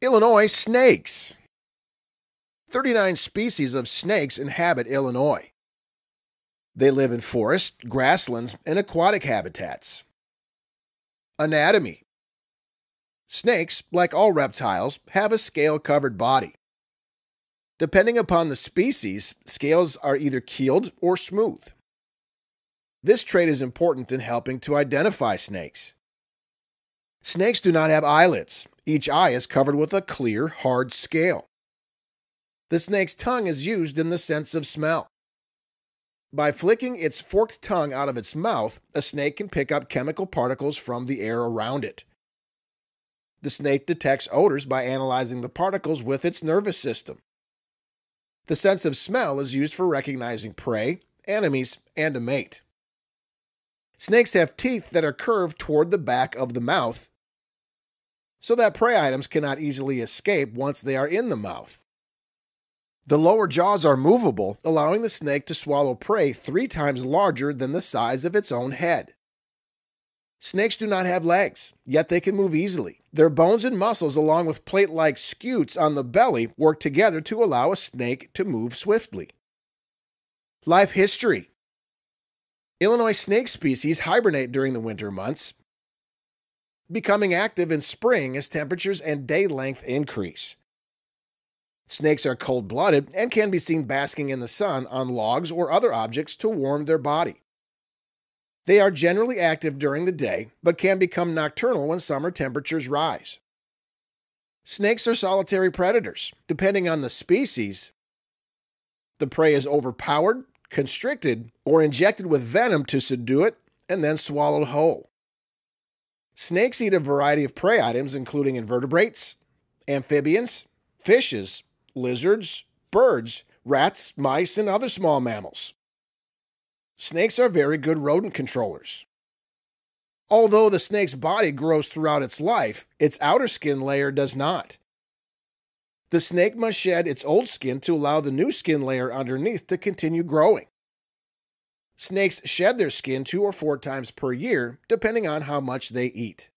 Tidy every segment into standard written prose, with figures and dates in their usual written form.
Illinois snakes. 39 species of snakes inhabit Illinois. They live in forests, grasslands, and aquatic habitats. Anatomy. Snakes, like all reptiles, have a scale-covered body. Depending upon the species, scales are either keeled or smooth. This trait is important in helping to identify snakes. Snakes do not have eyelids. Each eye is covered with a clear, hard scale. The snake's tongue is used in the sense of smell. By flicking its forked tongue out of its mouth, a snake can pick up chemical particles from the air around it. The snake detects odors by analyzing the particles with its nervous system. The sense of smell is used for recognizing prey, enemies, and a mate. Snakes have teeth that are curved toward the back of the mouth, so that prey items cannot easily escape once they are in the mouth. The lower jaws are movable, allowing the snake to swallow prey 3 times larger than the size of its own head. Snakes do not have legs, yet they can move easily. Their bones and muscles, along with plate-like scutes on the belly, work together to allow a snake to move swiftly. Life history. Illinois snake species hibernate during the winter months, becoming active in spring as temperatures and day length increase. Snakes are cold-blooded and can be seen basking in the sun on logs or other objects to warm their body. They are generally active during the day, but can become nocturnal when summer temperatures rise. Snakes are solitary predators. Depending on the species, the prey is overpowered, constricted, or injected with venom to subdue it and then swallowed whole. Snakes eat a variety of prey items, including invertebrates, amphibians, fishes, lizards, birds, rats, mice, and other small mammals. Snakes are very good rodent controllers. Although the snake's body grows throughout its life, its outer skin layer does not. The snake must shed its old skin to allow the new skin layer underneath to continue growing. Snakes shed their skin 2 or 4 times per year, depending on how much they eat.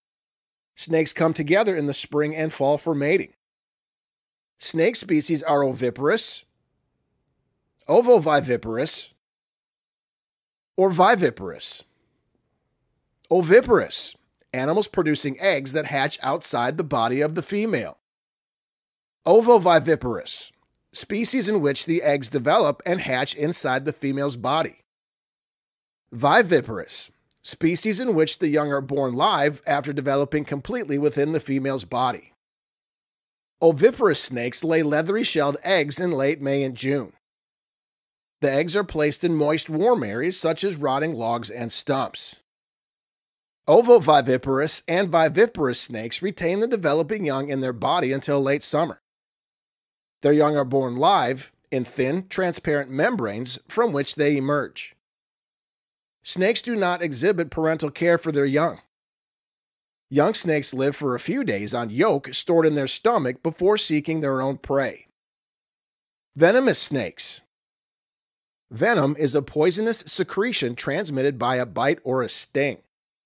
Snakes come together in the spring and fall for mating. Snake species are oviparous, ovoviviparous, or viviparous. Oviparous, animals producing eggs that hatch outside the body of the female. Ovoviviparous, species in which the eggs develop and hatch inside the female's body. Viviparous, species in which the young are born live after developing completely within the female's body. Oviparous snakes lay leathery shelled eggs in late May and June. The eggs are placed in moist, warm areas such as rotting logs and stumps. Ovoviviparous and viviparous snakes retain the developing young in their body until late summer. Their young are born live in thin, transparent membranes from which they emerge. Snakes do not exhibit parental care for their young. Young snakes live for a few days on yolk stored in their stomach before seeking their own prey. Venomous snakes. Venom is a poisonous secretion transmitted by a bite or a sting.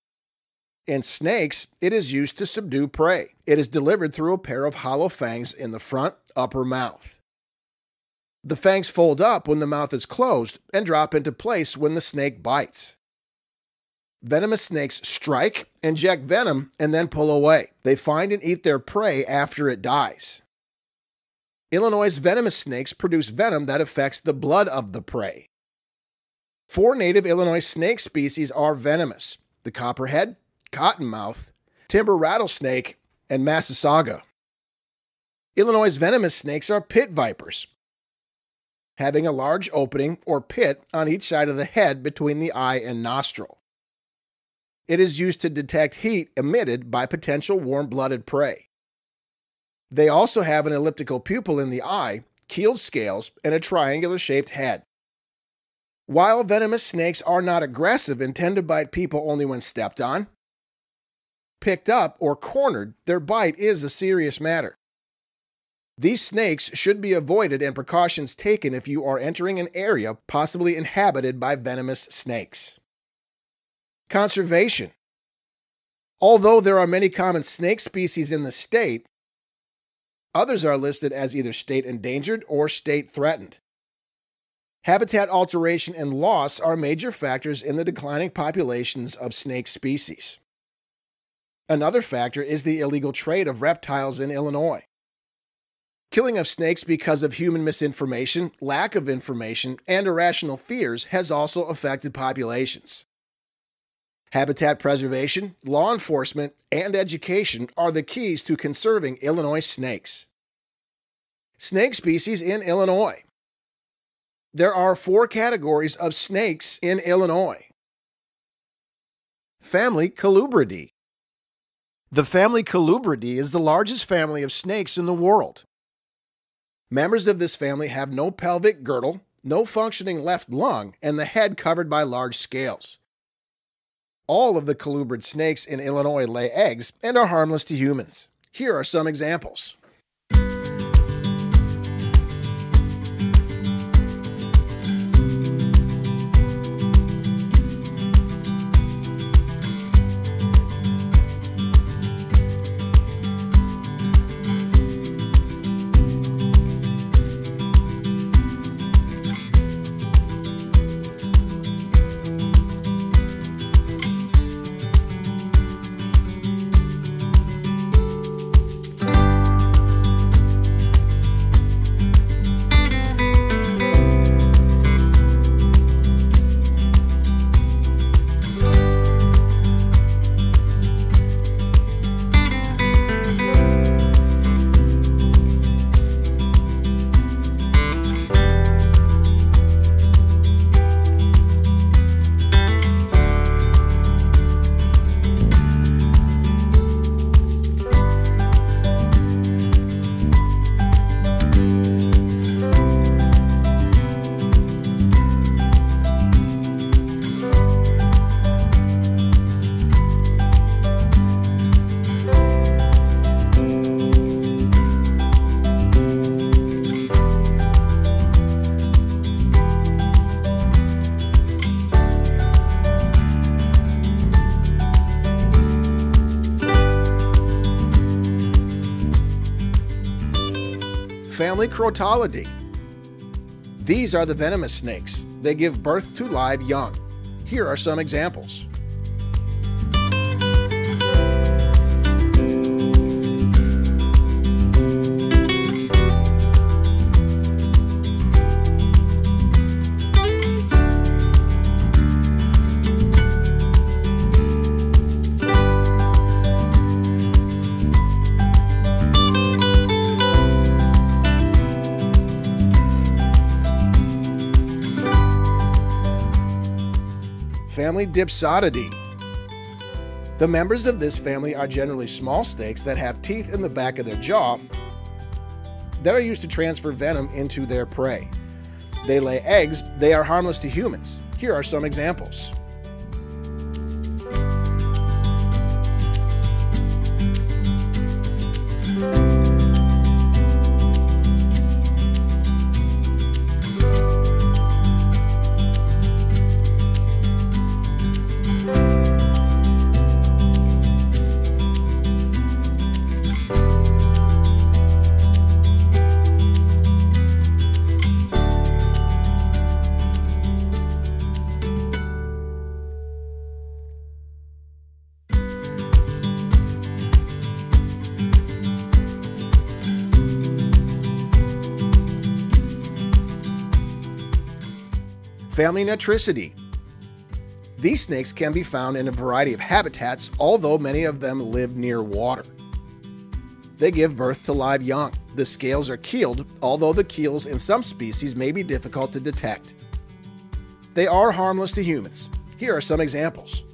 In snakes, it is used to subdue prey. It is delivered through a pair of hollow fangs in the front upper mouth. The fangs fold up when the mouth is closed and drop into place when the snake bites. Venomous snakes strike, inject venom, and then pull away. They find and eat their prey after it dies. Illinois' venomous snakes produce venom that affects the blood of the prey. 4 native Illinois snake species are venomous: the copperhead, cottonmouth, timber rattlesnake, and Massasauga. Illinois' venomous snakes are pit vipers, having a large opening or pit on each side of the head between the eye and nostril. It is used to detect heat emitted by potential warm-blooded prey. They also have an elliptical pupil in the eye, keeled scales, and a triangular-shaped head. While venomous snakes are not aggressive and tend to bite people only when stepped on, picked up, or cornered, their bite is a serious matter. These snakes should be avoided and precautions taken if you are entering an area possibly inhabited by venomous snakes. Conservation. Although there are many common snake species in the state, Others are listed as either state endangered or state threatened. Habitat alteration and loss are major factors in the declining populations of snake species. Another factor is the illegal trade of reptiles in Illinois. Killing of snakes because of human misinformation, lack of information, and irrational fears has also affected populations. Habitat preservation, law enforcement, and education are the keys to conserving Illinois snakes. Snake species in Illinois. There are 4 categories of snakes in Illinois. Family Colubridae. The family Colubridae is the largest family of snakes in the world. Members of this family have no pelvic girdle, no functioning left lung, and the head covered by large scales. All of the colubrid snakes in Illinois lay eggs and are harmless to humans. Here are some examples. Family Crotalidae. These are the venomous snakes. They give birth to live young. Here are some examples. Family Dipsodidae. The members of this family are generally small snakes that have teeth in the back of their jaw that are used to transfer venom into their prey. They lay eggs. They are harmless to humans. Here are some examples. Family Natricidae. These snakes can be found in a variety of habitats, although many of them live near water. They give birth to live young. The scales are keeled, although the keels in some species may be difficult to detect. They are harmless to humans. Here are some examples.